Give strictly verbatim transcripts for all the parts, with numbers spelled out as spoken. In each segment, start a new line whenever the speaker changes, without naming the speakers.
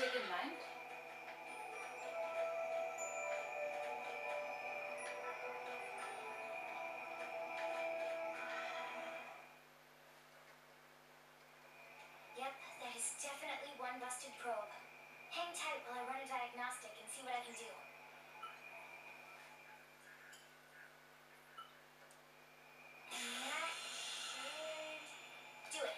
ihr gemeint?
Yep, that is definitely one busted probe. Hang tight while I run a diagnostic and see what I can do. And that should do it.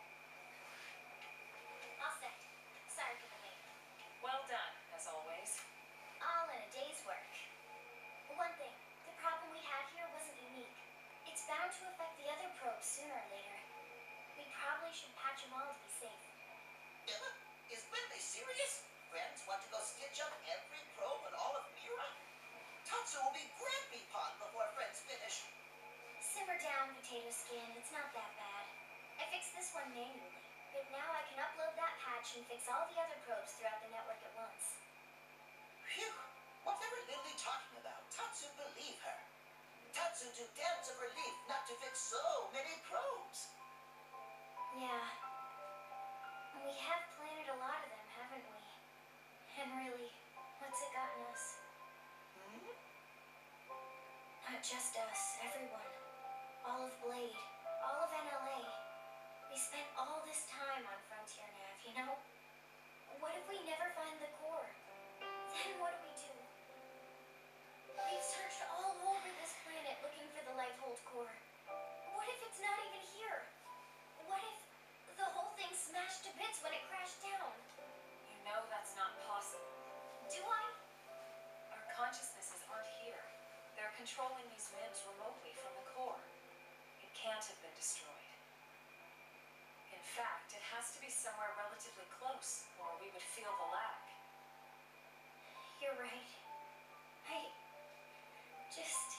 All set. Sorry for the wait.
Well done, as always.
All in a day's work. One thing, the problem we had here wasn't unique. It's bound to affect the other probes sooner or later. We probably should patch them all to be safe.
Emma, is Bentley serious? Friends want to go stitch up every probe in all of Mira? Tatsu will be Grampy Pot before Friends finish.
Simmer down, potato skin. It's not that bad. I fixed this one manually, but now I can upload that patch and fix all the other probes throughout the network at once.
Phew! Whatever Lily talking about, Tatsu believe her. Tatsu to dance of relief not to fix so many probes.
Yeah. And we have planted a lot of them, haven't we? And really, what's it gotten us?
Hmm?
Not just us, everyone. All of Blade, all of N L A. We spent all this time on Frontier Nav, you know? What if we never find the core? Then what do we do? We've searched all over this planet looking for the Lifehold core. What if it's not even here? What if the whole thing smashed to bits when it crashed down?
You know that's not possible.
Do I?
Our consciousnesses aren't here. They're controlling these M I Ms remotely from the core. It can't have been destroyed. In fact, it has to be somewhere relatively close, or we would feel the lag.
You're right. I just...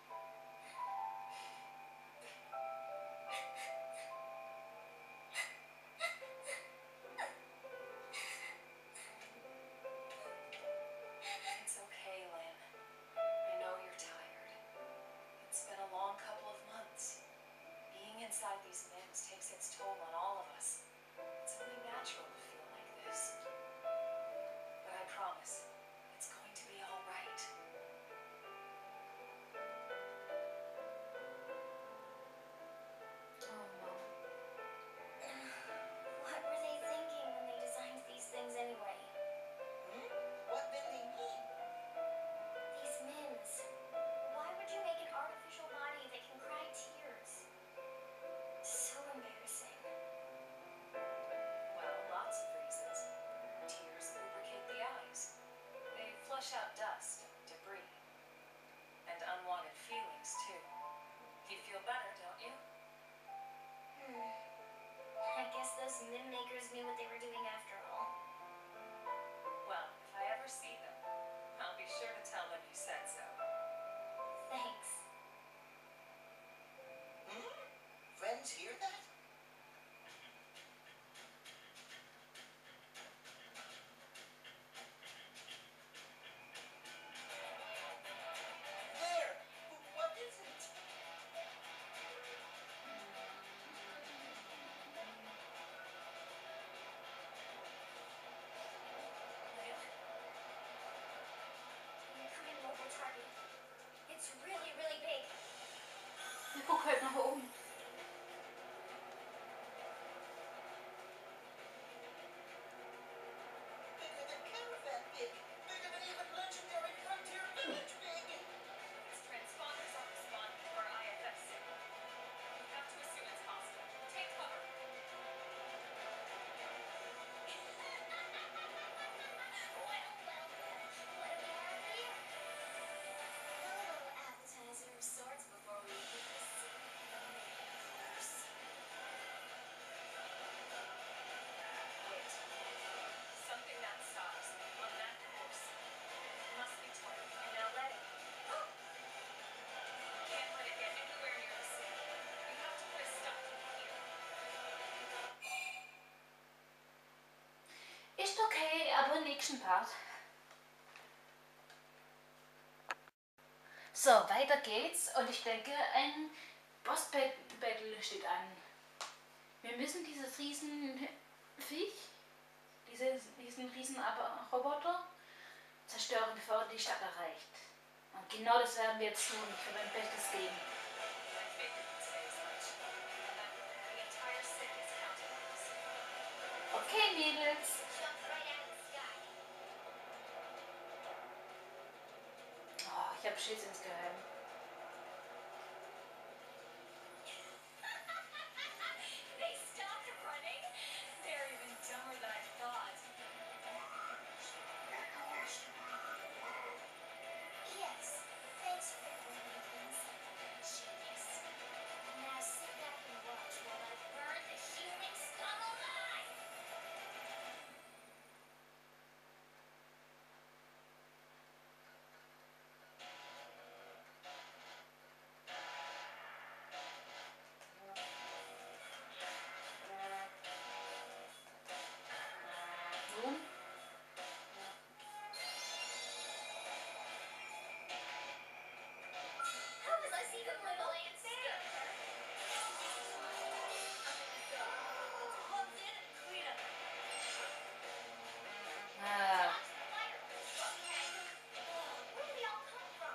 It's okay, Lynn. I know you're tired. It's been a long couple of months. Being inside these M I Ms takes its toll on all of us. It's only natural to feel like this. But I promise, it's going to be all right.
Oh, Mom.
What were they thinking when they designed these things anyway?
Hmm? What did they mean?
These M I Ms. Why would you make an artificial body that can cry tears? So embarrassing.
Well, lots of reasons. Tears lubricate the eyes. They flush out dust and debris. And unwanted feelings, too. You feel better, don't you?
Hmm. I guess those M I M makers knew what they were doing after all.
Well, if I ever see them, I'll be sure to tell them you said so.
Thanks.
Hmm? Friends hear that? There! What is it?
Incoming mobile target. It's really, really big.
Ich guck halt nach oben.
Bigger than Caravan big. Bigger than even legendary Frontier Village big.
Its transponders aren't responding to our I F F signal. We have to assume it's hostile. Take cover.
Well, well, well. What do we have here? A little appetizer of sorts before we hit the city of the course.
Wait. Something that size, on that course. Must be twin. And now let it. Can't let it get anywhere near the city. We have to put a stop to it here.
Ist okay, aber nächsten Part. So, weiter geht's und ich denke, ein Boss-Battle steht an. Wir müssen dieses riesen Viech diese, diesen riesen Aber- Roboter zerstören, bevor er die Stadt erreicht. Und genau das werden wir jetzt tun. Ich werde mein Bestes geben.
I figured you'd say as much. And that the entire city is counting on us.
Okay, Mädels.
Jump right out of the sky.
Oh, ich habe Schiss insgeheim.
They stopped running? They're even dumber than I thought.
Yes, thanks for bringing things. Genius. Now sit back and watch while I burn the human scum alive.
Nun?
How was I even little and scared?
Plug in and clean up.
Ah,
Where did they all come from?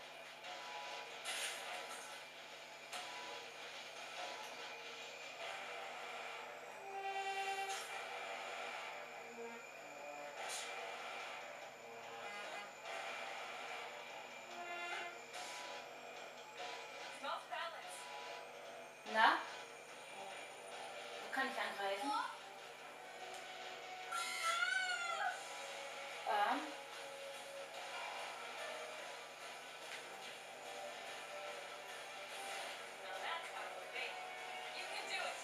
I'm off balance.
na? Wo kann ich angreifen? Ähm.
Now that's how it would be. You can do it.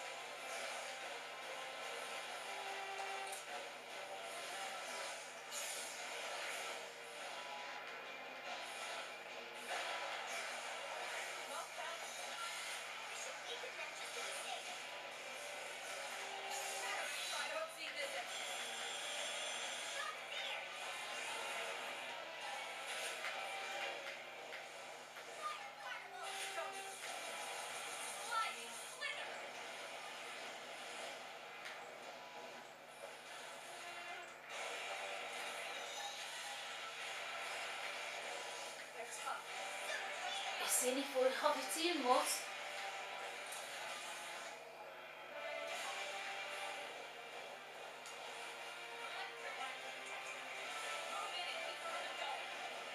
I'm off balance.
We should weaken them just to be safe.
I don't see this.
Not fear. Fire particle.
Lightning slither. They're tough.
Ich sehe nicht, worauf ich zielen muss.
Move in and keep them going.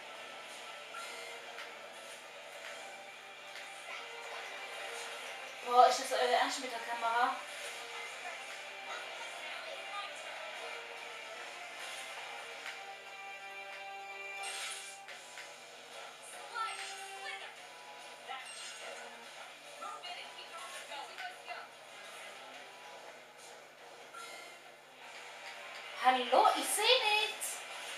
Boah, ist das euer Ernst mit der Kamera? Hallo, ich sehe nichts.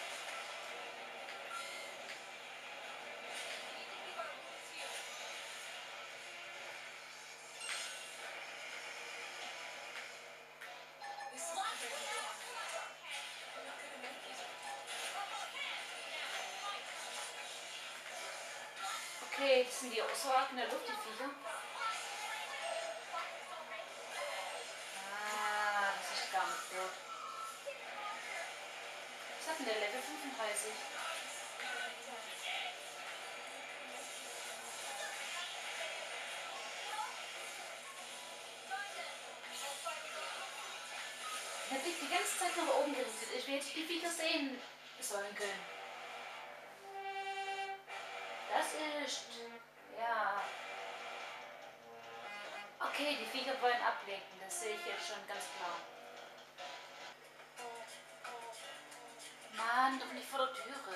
Okay, das sind die so arg in der Luft, die Viecher. Ah, das ist gar nicht gut. Was hat denn der Level fünfunddreißig? Der Blick die ganze Zeit nach oben gerichtet. Ich will jetzt die Viecher sehen sollen können. Das ist... Ja... Okay, die Viecher wollen ablenken. Das sehe ich jetzt schon ganz klar. Mann, doch nicht vor der Türe.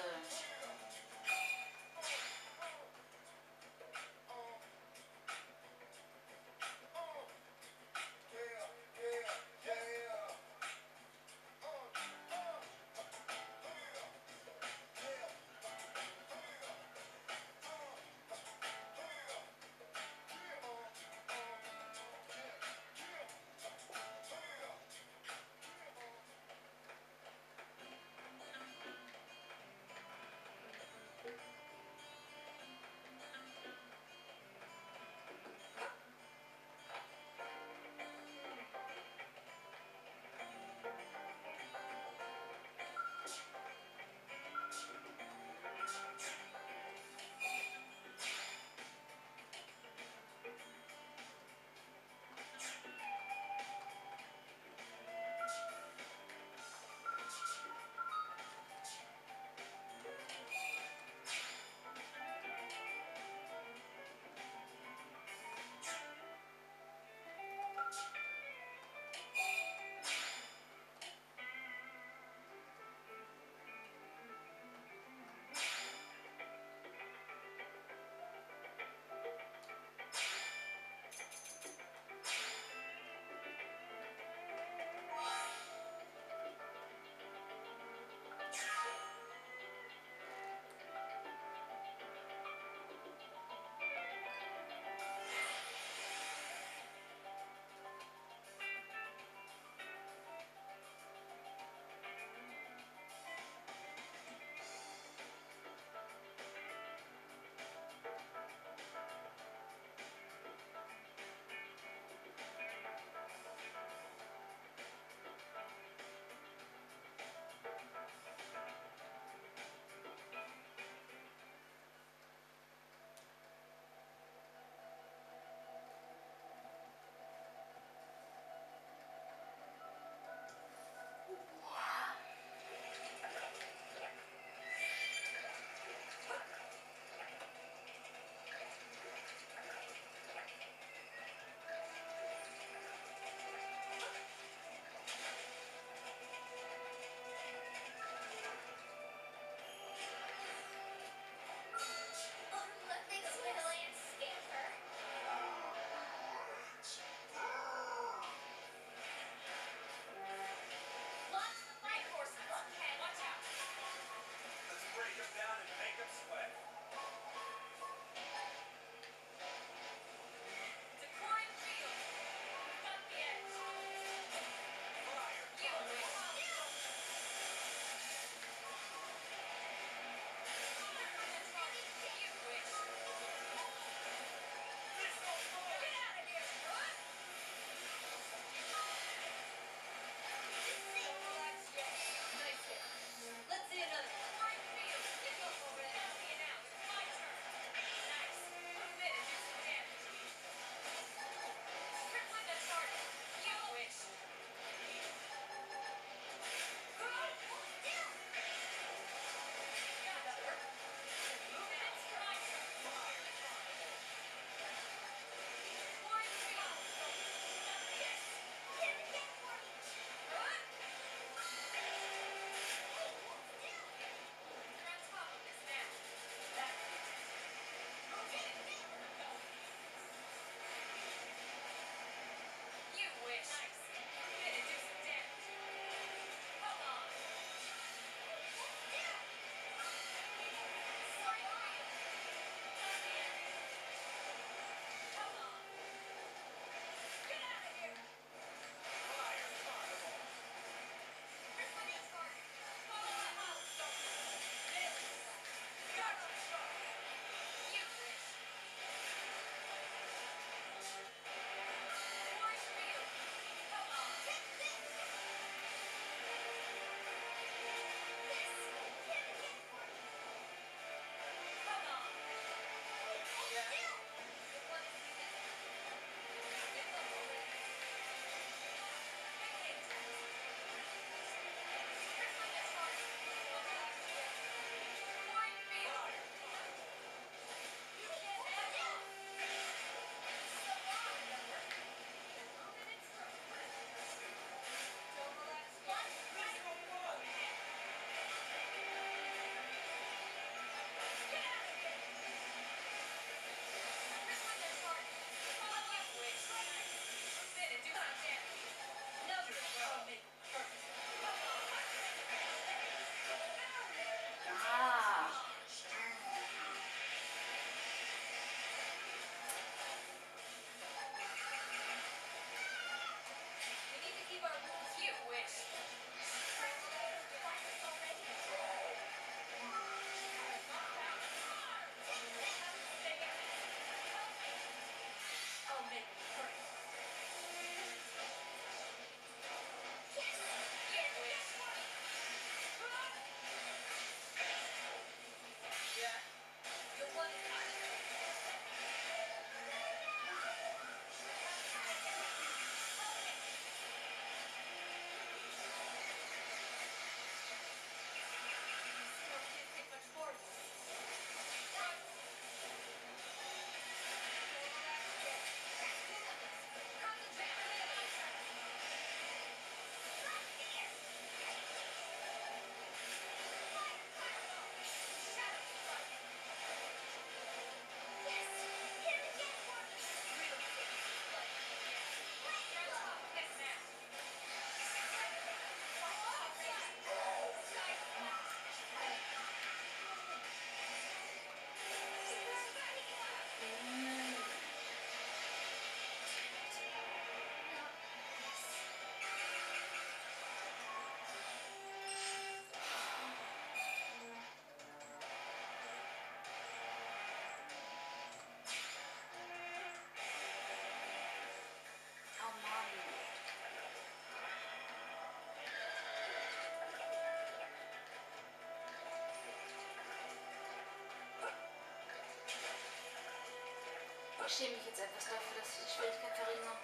Ich schäme mich jetzt etwas dafür, dass ich die Schwierigkeit verringere.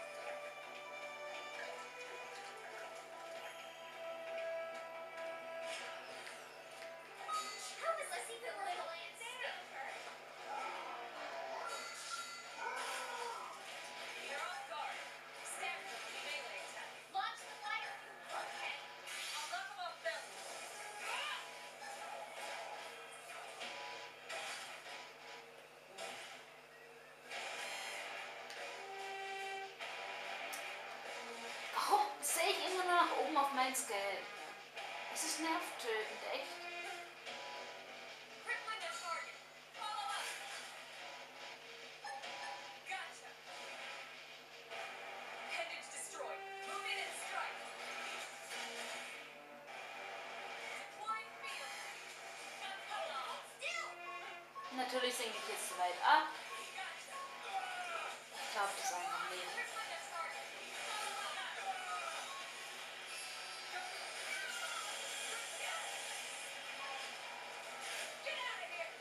How is Leslie the little ant there?
You're off guard. Stand for the melee attack.
Launch the fire, you fuckhead.
I'll knock him off balance.
Warum sehe ich immer nur nach oben auf mein Scale? Es ist nervtötend, echt.
Crippling the target. Follow up. Gotcha. Appendage destroyed. Move in and strike. Deploying field.
Hold still.
Natürlich sinke ich jetzt zu weit ab.
Gotcha.
Ich glaube, das ist einfach Leben.
Crippling the target. Follow up. Get out of here.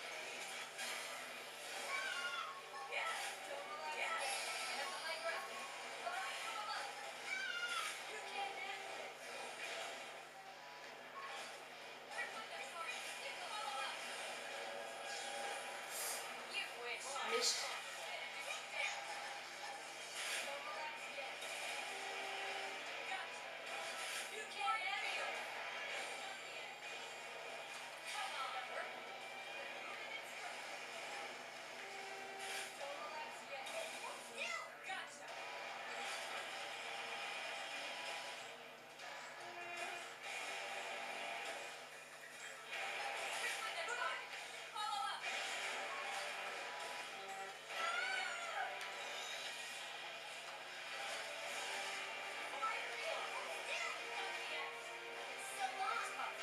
Yeah. Don't allow yeah. That's the high ground. Fire from above. You can't handle it. Crippling the target. Follow up. You wish.
Mist.
So long.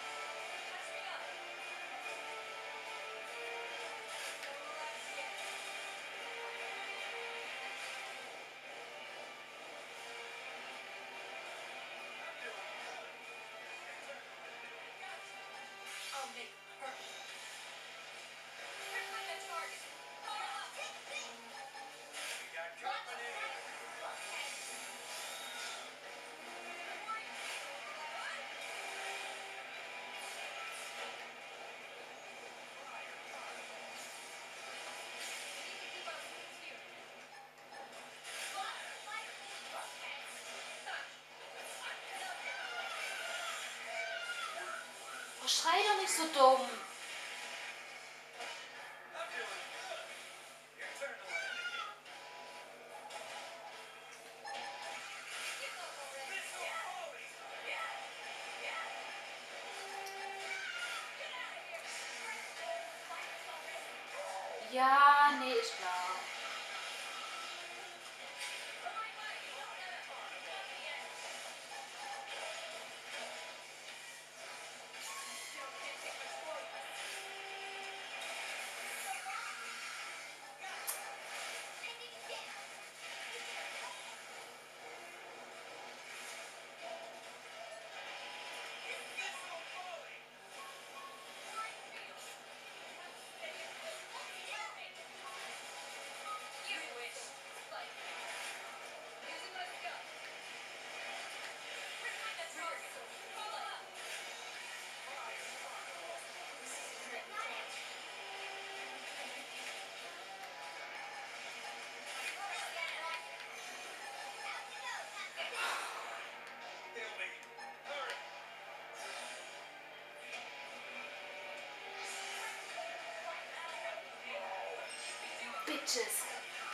I'll make her. Crippling the target. Follow up.
We got company.
Oh, schrei doch nicht so dumm.
I'm feeling good. Your turn to land again. Missile volley.
Ja, nee, ist klar.
Missile volley.
You wish. Like. Using my gun. Crippling the target. Follow up.
He'll be. Hurry.
Bitches.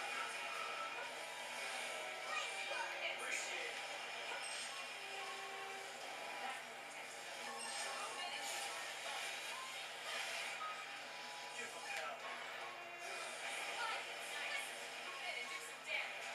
Appreciate it. Give him hell.
Move in and do some damage.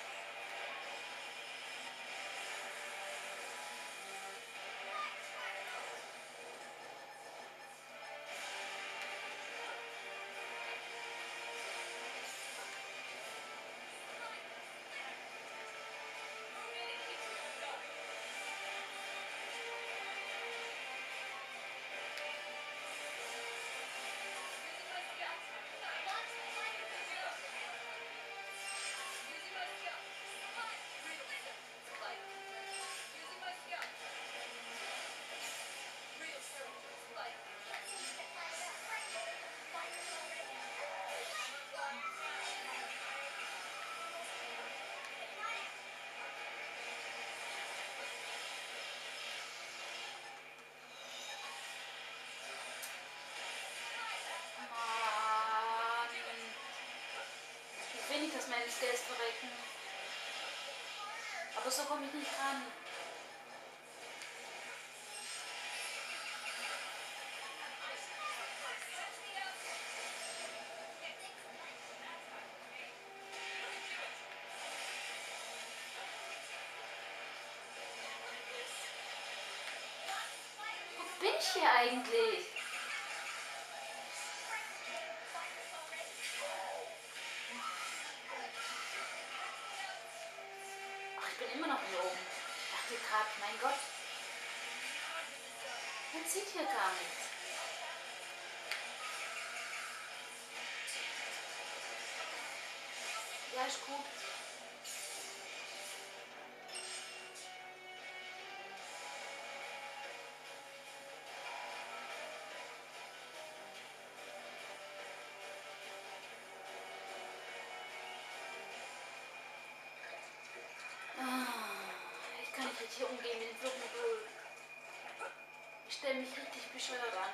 ins Geld verrecken. Aber so komme ich nicht ran. Wo bin ich hier eigentlich? Ach, ich bin immer noch hier oben. Ich dachte gerade, mein Gott. Man sieht hier gar nichts. Ja, ist gut. Ich kann nicht hier umgehen mit dem Flugmodul. Ich stelle mich richtig bescheuert an.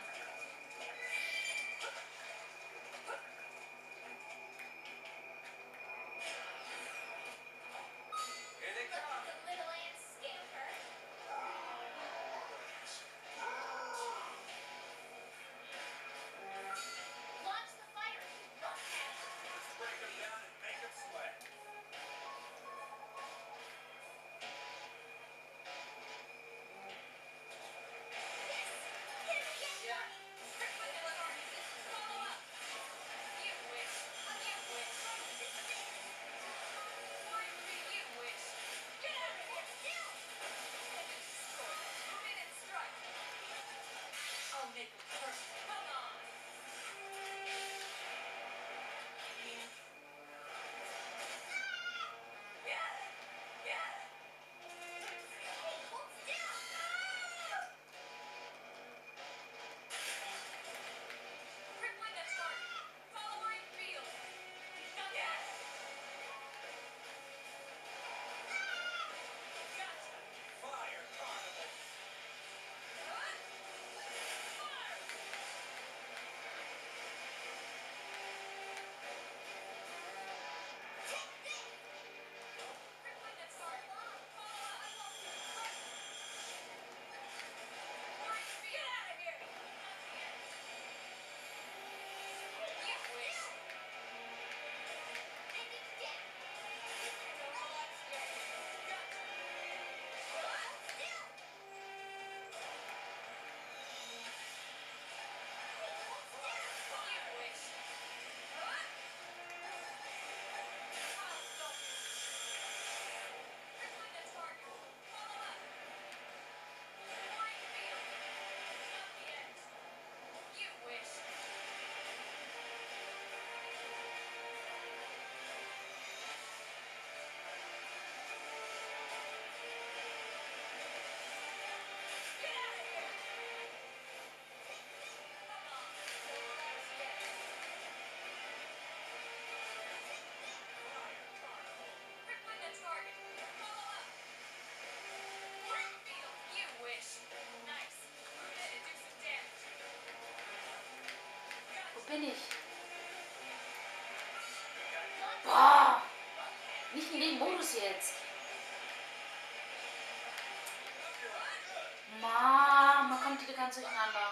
Bin ich. Boah! Nicht in dem Modus jetzt. Mann, man kommt wieder ganz durcheinander.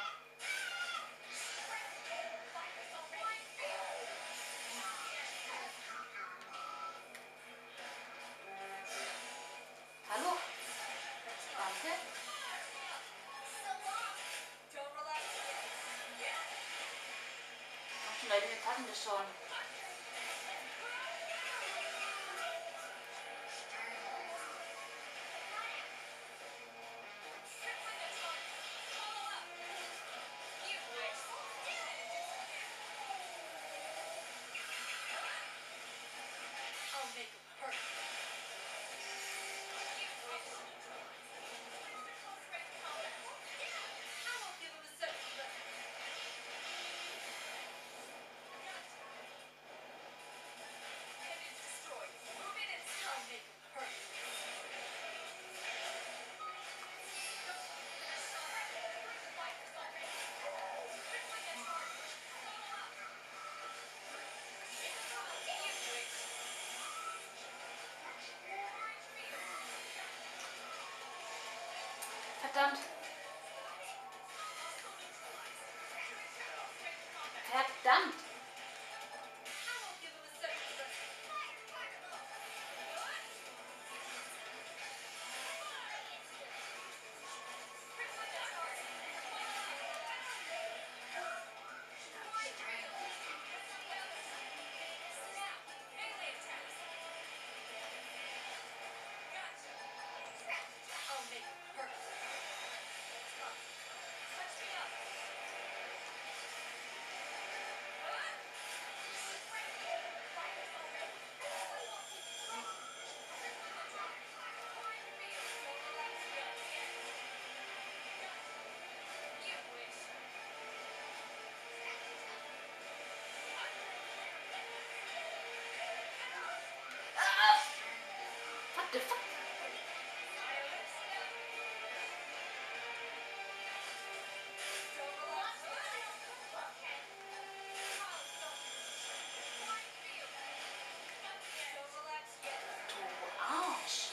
Hallo? Danke. Leute, wir packen das schon. Verdammt! What the fuck? Du Arsch!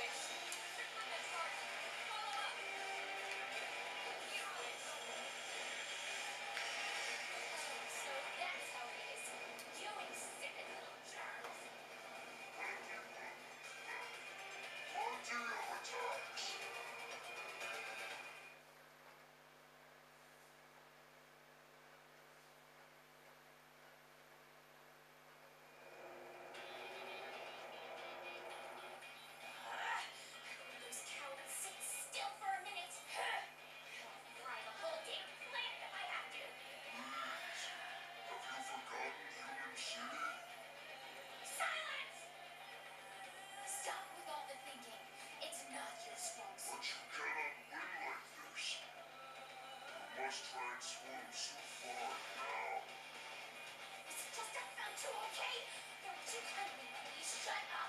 Those cowards sit still for a minute. I'll fry the whole damn planet if I have to.
Have you forgotten Human City?
Silence! Stop with all the thinking. It's not your strong
But
suit.
you cannot win like this. You must transform so far now.
It's just a photo, okay? Don't you kindly please shut up.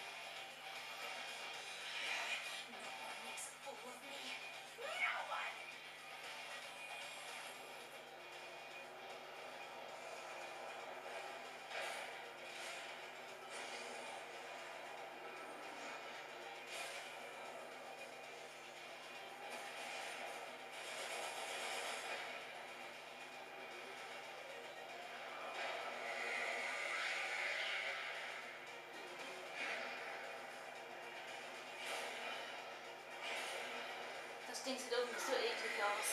No one makes a fool of me. No one!
Das Ding sieht irgendwie so eklig aus.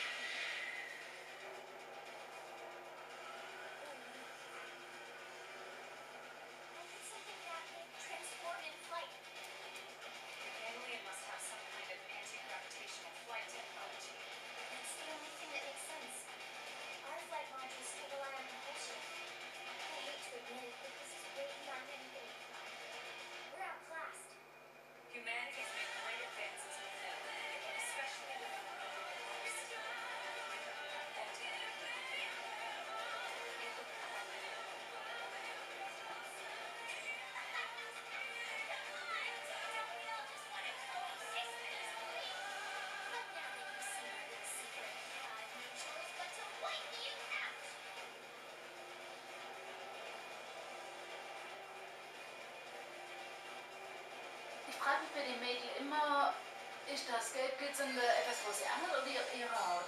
How could something that big transform in flight?
An alien must have some kind of anti-gravitational flight technology.
It's the only thing that makes sense. Our flight modules still rely on propulsion. I hate to admit it, but this is way beyond anything we thought. We're outclassed.
Humanity's made great advances with them, especially with the Force.
Ich frage mich bei dem Mädel immer, ist das gelb glitzernde etwas, wo sie anhat oder ihre ihre Haut?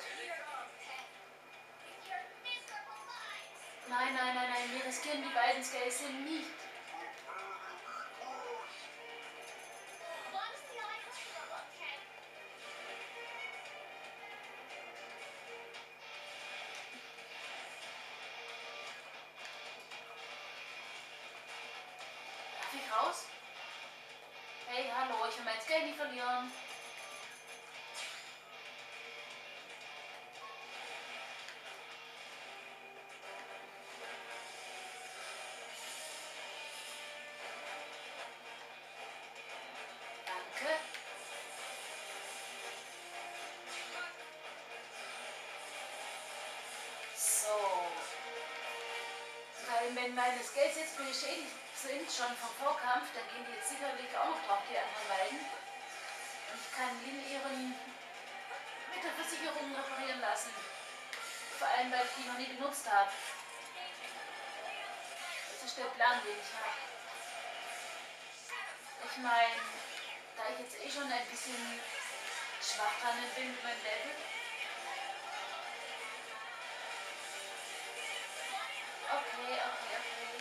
Nein, nein, nein, nein, wir riskieren die beiden Scales nicht. Darf ich raus? Hey, hallo, ich will mein Scale nicht verlieren. Danke. So. Weil wenn meine Scales jetzt beschädigt sind, schon vom Vorkampf, dann gehen die jetzt sicherlich auch noch drauf, die anderen beiden. Und ich kann Lin ihren mit der Versicherung reparieren lassen. Vor allem, weil ich die noch nie benutzt habe. Das ist der Plan, den ich habe. Ich meine, da ich jetzt eh schon ein bisschen schwach dran bin mit meinem Level, okay, okay.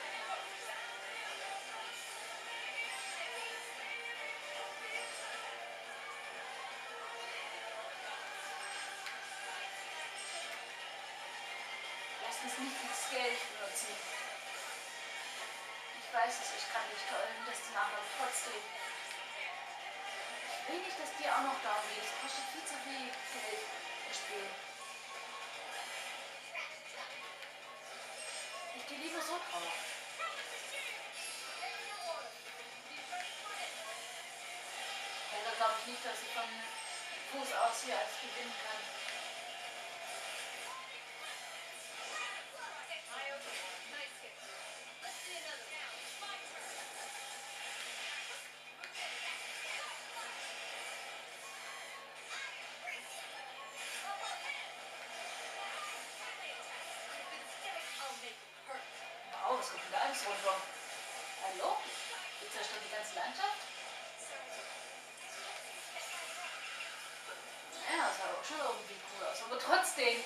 Lass uns nicht das Geld benutzen. Ich weiß, es ist gerade nicht toll, das zu machen, aber trotzdem. Ich will nicht, dass dir auch noch darum geht. Es kostet viel zu viel Geld, das Spiel. Ich gehe lieber so drauf. Ja, da glaube ich nicht, dass ich von Fuß aus hier als gewinnen kann. Wow, was kommt denn da alles runter? Hallo? Jetzt zerstört die ganze Landschaft? Ja, das sah auch schon irgendwie cool aus, aber trotzdem.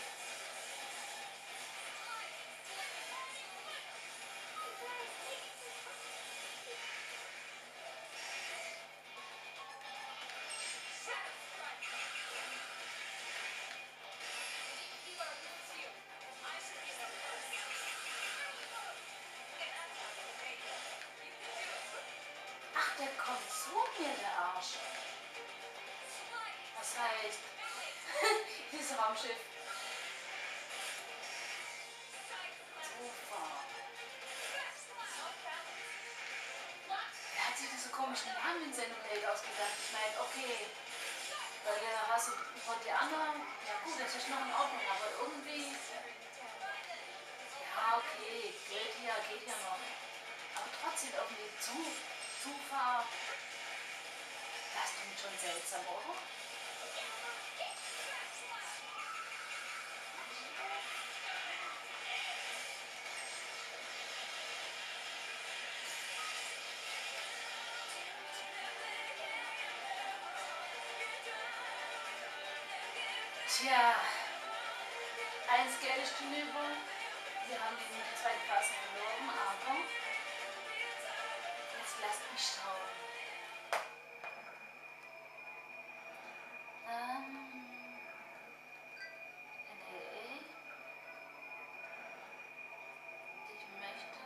Ach, der kommt zu mir, der Arsch. Was heißt, dieses Raumschiff. Super. Wer hat sich diese komischen Namen in Xenoblade ausgedacht? Ich meine, okay, bei der Rasse von die anderen, ja gut, das ist noch in Ordnung, aber irgendwie, ja okay, geht ja, geht ja noch. Aber trotzdem irgendwie zu, zu far, das klingt schon seltsam, oder? Tja, eins Geld ist hinüber. Wir haben die zweite Phase verloren, aber jetzt lasst mich schauen. Ähm, N A A. Ich möchte.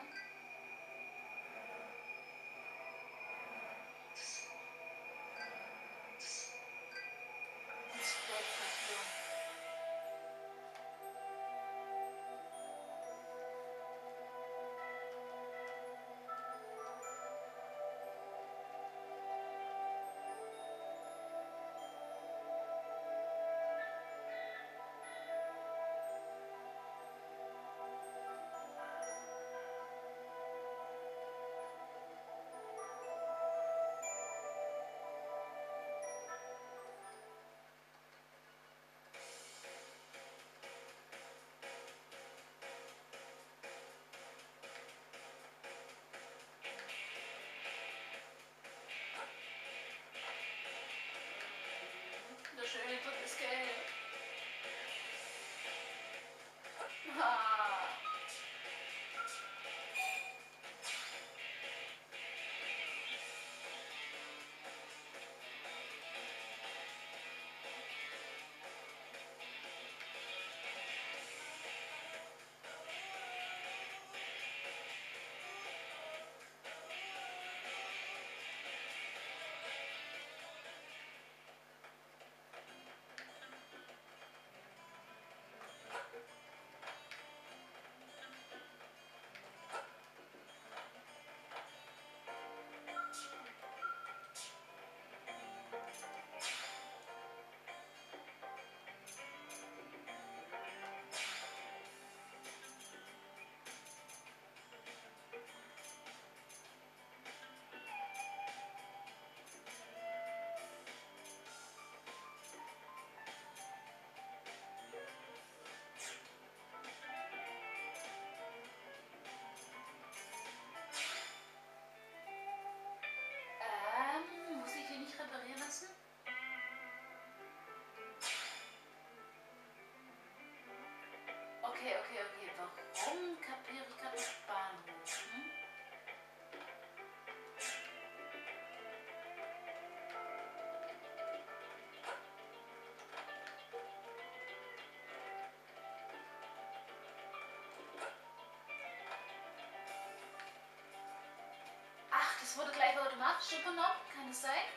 Ins Spätquartier. Das schöne drittes Geld. Ah. Ähm, muss ich hier nicht reparieren lassen? Okay, okay, okay. Warum kapiere ich gerade nicht? wurde gleich automatisch übernommen, kann es sein?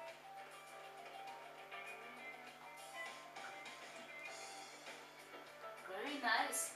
Very nice.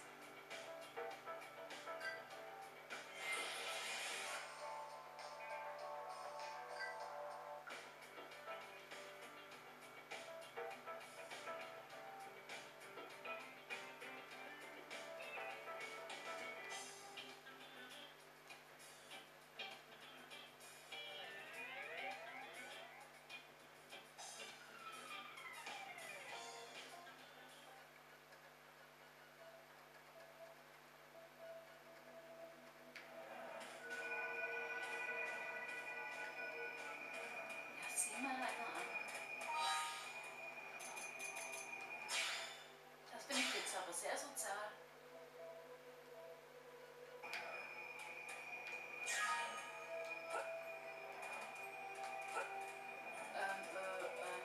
Ja, sieh mal einer an. Das finde ich jetzt aber sehr sozial. Ähm, äh, ähm.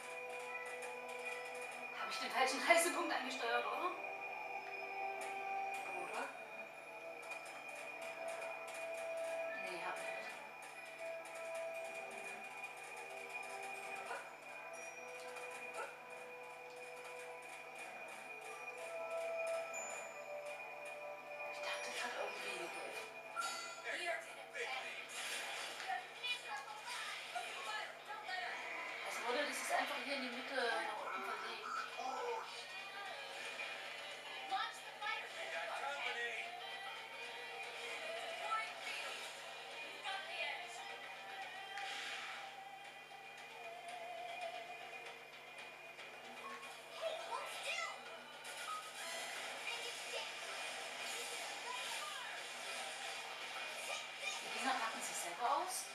Habe ich den falschen Reisepunkt angesteuert, oder? Oder? Nee, hab ich nicht. Ich dachte gerade irgendwie. Also wurde das jetzt einfach hier in die Mitte nach unten verlegt. Die Dinger packen sich selber aus.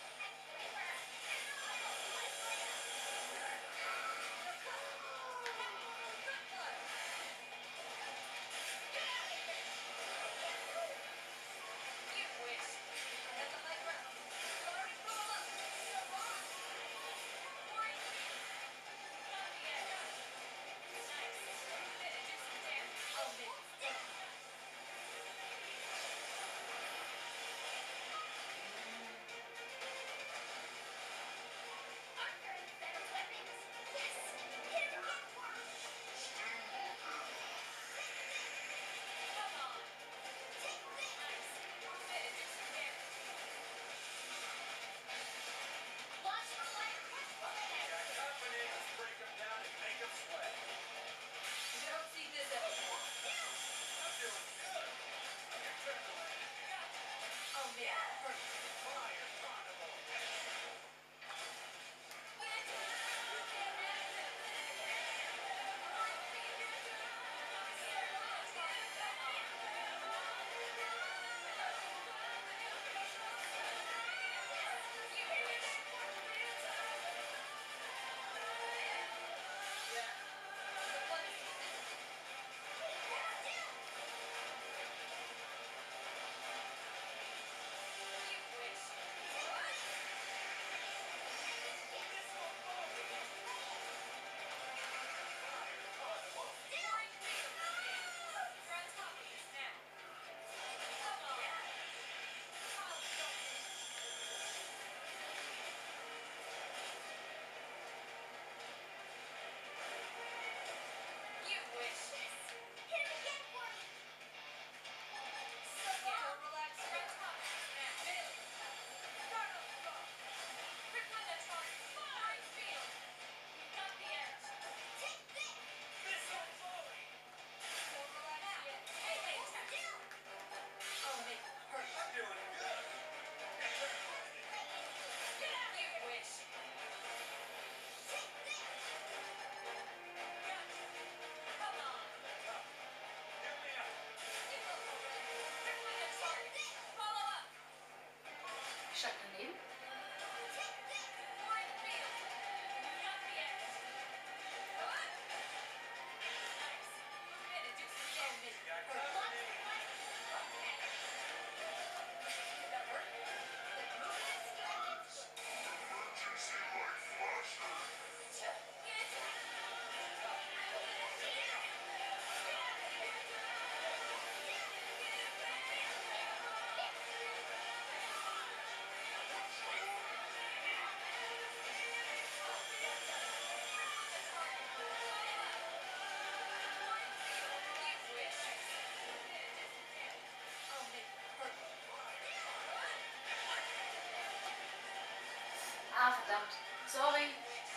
verdammt. Sorry.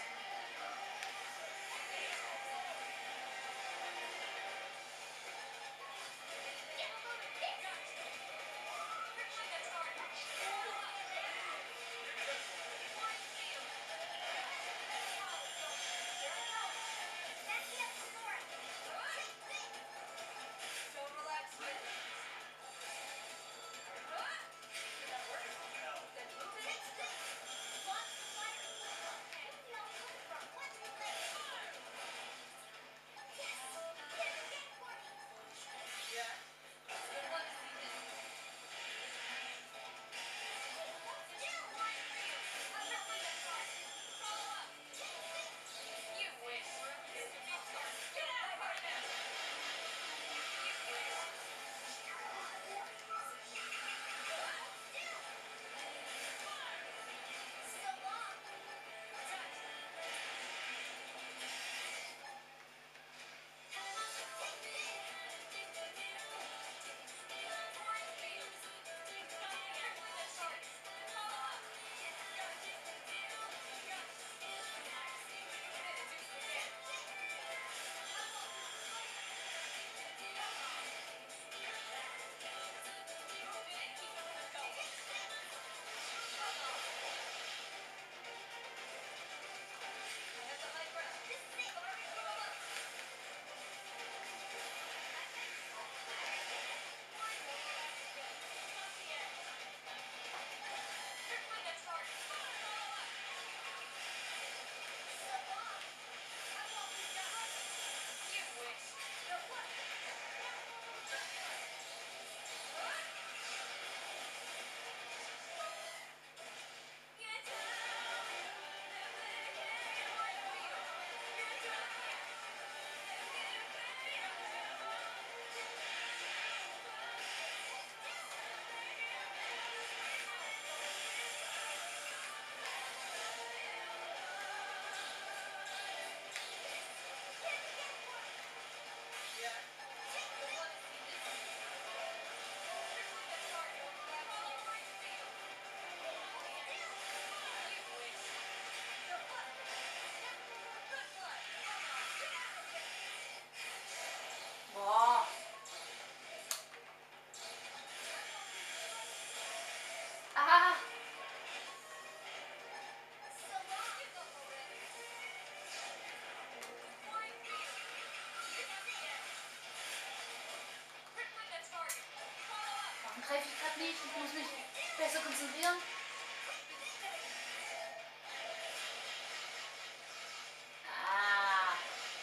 Boah. Ah. Warum treffe ich gerade nicht? Ich muss mich besser konzentrieren. Ah.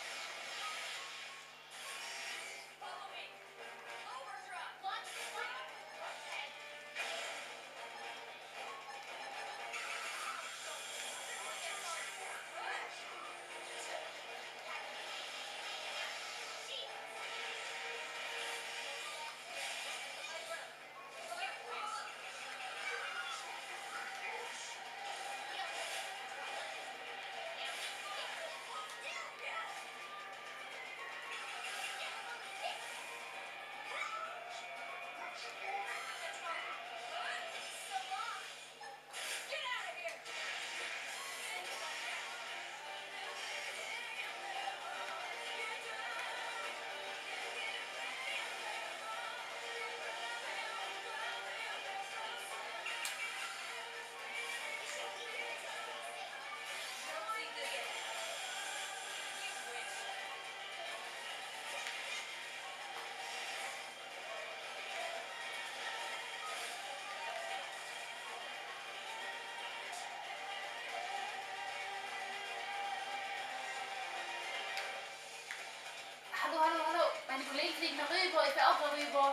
Hallo, hallo, hallo. Meine Kollegen fliegen noch rüber. Ich will auch noch rüber.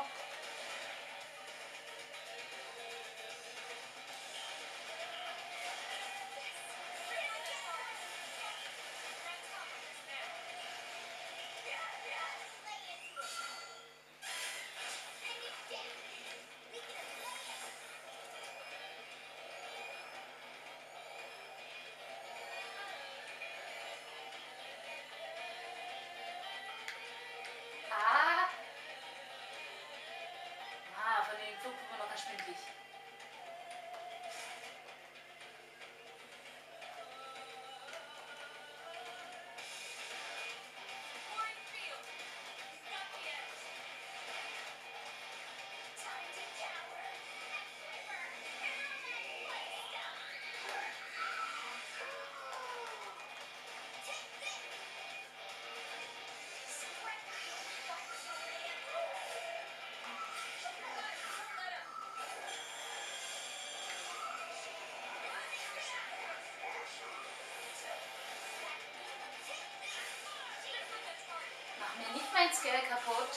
Ah. Ah, von den Flugpuppen noch erschwindlich. gell, kaputt.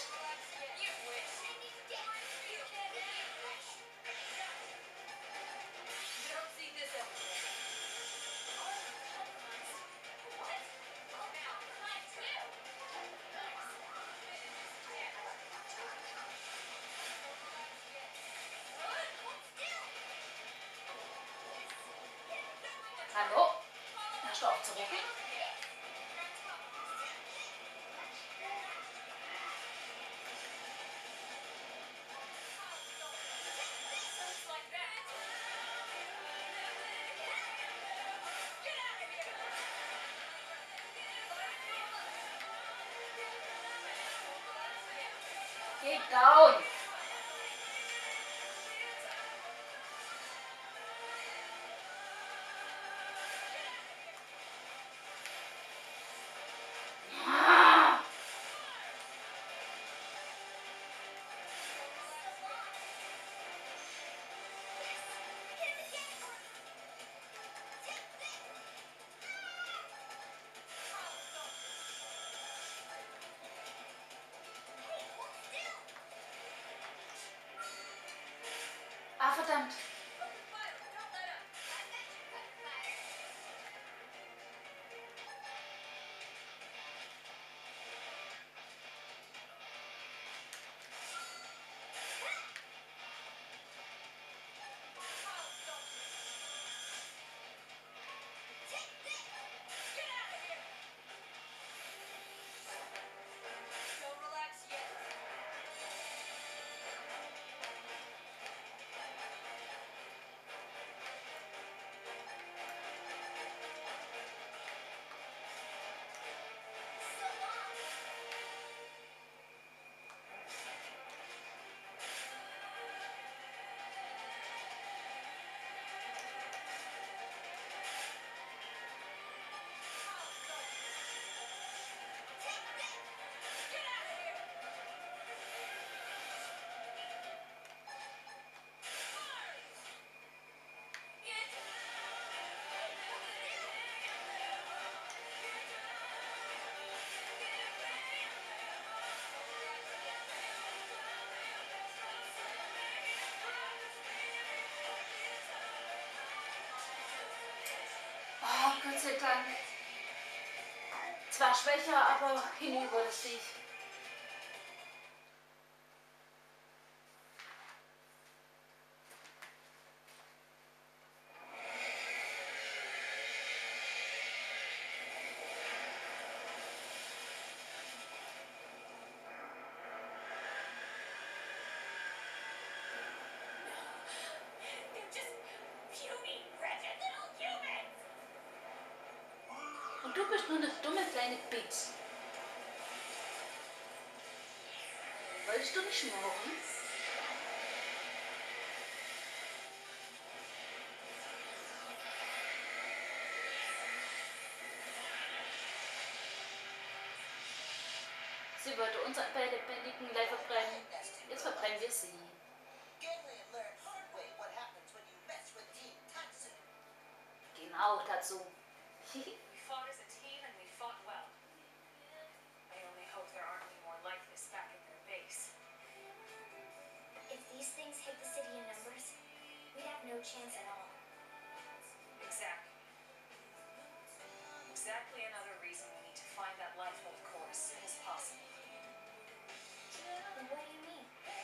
Hallo? Hast du auch zu rucken? Geh down! Ah, verdammt. Oh, Gott sei Dank. Zwar schwächer, aber hinüber das Viech. Und du bist nur eine dumme kleine Bitch. Wolltest du nicht schmoren? Sie wollte uns bei lebendigen Leib verbrennen. Jetzt verbrennen wir sie.
Gangland learned hard way what happens when you mess with Team Tatsu.
Genau, dazu.
We fought as a team and we fought well. I only hope there aren't any more like this back at their base.
If these things hit the city in numbers, we'd have no chance at all.
Exactly. Exactly another reason we need to find that Lifebolt core as soon as possible.
Then what do you mean?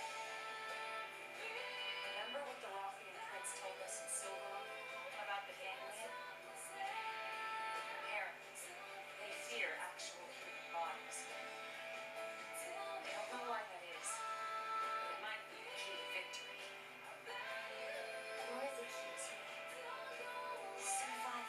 Remember what the Rothian prince told us in Silverwood about the gangland? Apparently, they fear actual human bodies. I don't know why that is, but it might be the key to victory.
Or the key to survival.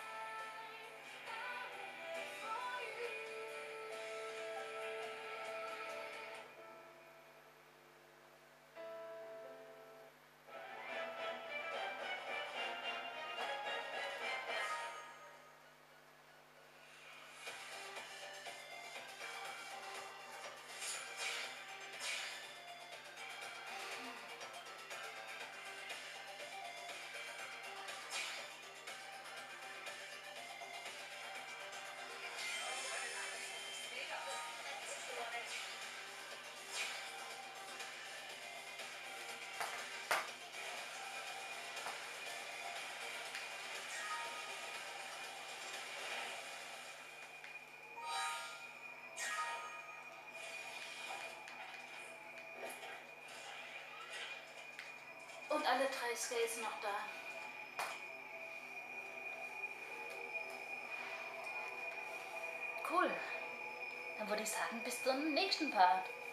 sind alle drei Skates noch da. Cool. Dann würde ich sagen, bis zum nächsten Part.